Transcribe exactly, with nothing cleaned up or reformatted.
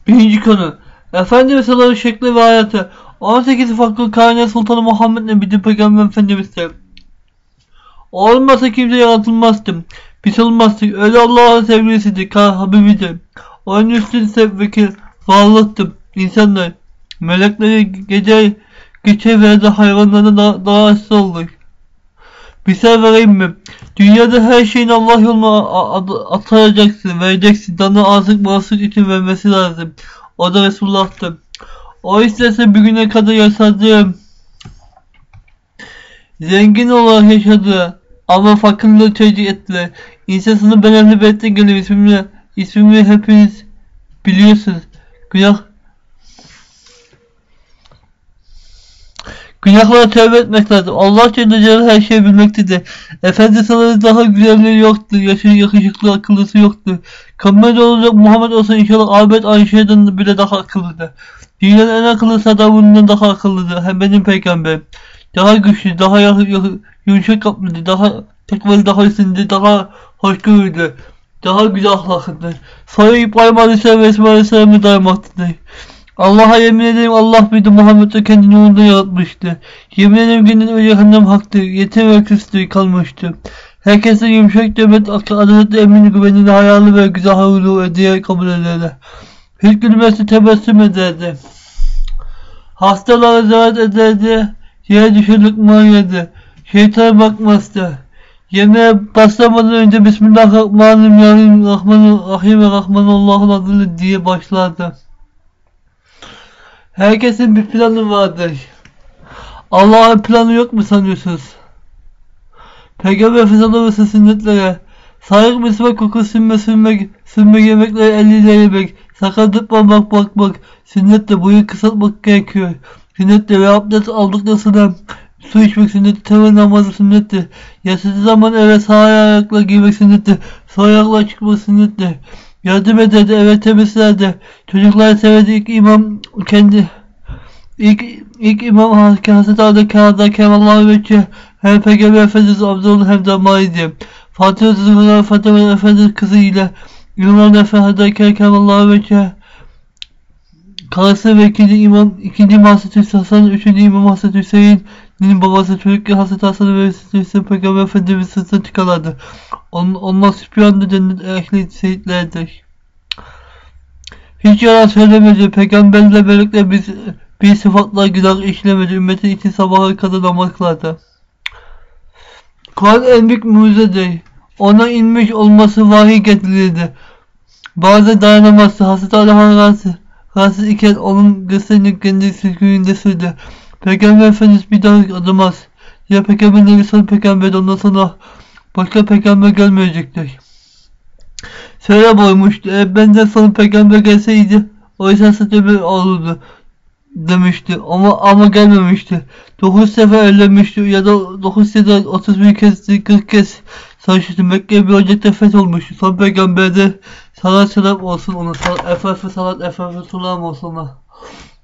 Birinci konu. Efendimiz sallallahu şekli ve hayatı. on sekiz farklı kainat sultanı Muhammed Nebi'de Peygamber Efendimiz'de. Olmasa kimse yaratılmazdı. Biz olmazdık. Öyle Allah'ın sevgilisidir. Kar Habibidir. Onun üstün sevveki varlıktır. İnsanlar, melekleri gece geçe ve de hayvanlardan daha, daha asıl olduk. Misal vereyim mi? Dünyada her şeyin Allah yoluna atacaksın, vereceksin. Dana azık mahsus için vermesi lazım. O da Resulullah'tır. O istese bir güne kadar yaşadı. Zengin olarak yaşadı. Ama fakirliği tercih etti. İnsasını ben ehl-i beyt'ten geliyor. İsmimi, ismimi hepiniz biliyorsunuz. Günah Günahlara tövbe etmek lazım. Allah Celle Celaluhu her şeyi bilmektedir. Efendi sallallahu daha güzelliği yoktur. Yaşı yakışıklı akıllısı yoktur. Kamil olacak Muhammed olsa inşallah Ahmet Ayşe'den bile daha akıllıdır. Dünyanın en akıllısı adamından daha akıllıdır. Hem benim peygamberim. Daha güçlü, daha yumuşak kaplıdır. Daha tekvali daha üstündür. Daha hoşgörülüdür. Daha güzel ahlaklıdır. Sonra İbrahim Aleyhisselam ve İsmail Aleyhisselam'ı dayanmaktadır. Allah'a yemin ederim Allah bir de Muhammed'e kendi nurunda yaratmıştı. Yemin ederim kendini ve cehennem haktır. Yetim ve küstü kalmıştı. Herkese yumuşak demet, adaletli, emin, güvenli, hayali ve güzel havlu hediye kabul ederdi. Hiç gülmesi tebessüm ederdi. Hastalara ziyaret ederdi. Yere düşürlük mağyedi. Şeytana bakmazdı. Yemeğe başlamadan önce Bismillahirrahmanirrahim, Rahmanirrahim ve Rahmanullah'ın adını diye başlardı. Herkesin bir planı vardır. Allah'ın planı yok mu sanıyorsunuz? Peygamber Efendimiz'in sünnetlere, sayık misvak koku sünme sünmek, sünme yemekleri eliyle yemek, sakal tıkmamak bakmak, sünnetle boyu kısaltmak gerekiyor. Sünnetle ve abdest aldıktan sonra su içmek sünnetle, tevel namazı sünnetle, yatsıdığı zaman eve sağ ayakla girmek sünnetle, sol ayakla çıkmak sünnetle. Yardım ederdi, eve temizlerdi. Çocuklar severdi. İlk imam kendi ilk ilk imam Hazreti Ali Kâr'da Kemallahu Vecce hem Peygamber Efendimiz Abdullah hem de Maide. Fatih Zülfü Fatıma Efendimiz kızı ile İmam Efendimiz Kemallahu Vecce karısı ve ikinci imam ikinci imam Hazreti Hasan, üçüncü imam Hazreti Hüseyin'in babası çocuk Hazreti Hasan ve Hazreti Hüseyin Peygamber Efendimiz sırtına çıkarlardı. On, onlar sübyanlı cennet ehli seyitlerdir. Hiç yalan söylemedi. Peygamberle birlikte biz bir sıfatla günah işlemedi. Ümmetin için sabaha kadar namaz kılardı. Kur'an en büyük mucizedir. Ona inmiş olması vahiy getirildi. Bazen dayanamazdı. Hazreti Allah'ın razı. Rahatsız iken onun gösterinin kendi sürgününde sürdü. Peygamber Efendimiz bir daha adamaz. Ya Peygamberleri son peygamber ondan sonra başka peygamber gelmeyecektir. Şöyle boymuştu. E, benden sonra peygamber gelseydi o yüzden satımı olurdu demişti. Ama ama gelmemişti. dokuz sefer evlenmişti ya da dokuz sefer otuz bir kez kırk kez savaştı. Mekke bir Ocak'ta fetholmuştu. Son peygamberde salat selam olsun ona. Efe salat efe selam olsun ona.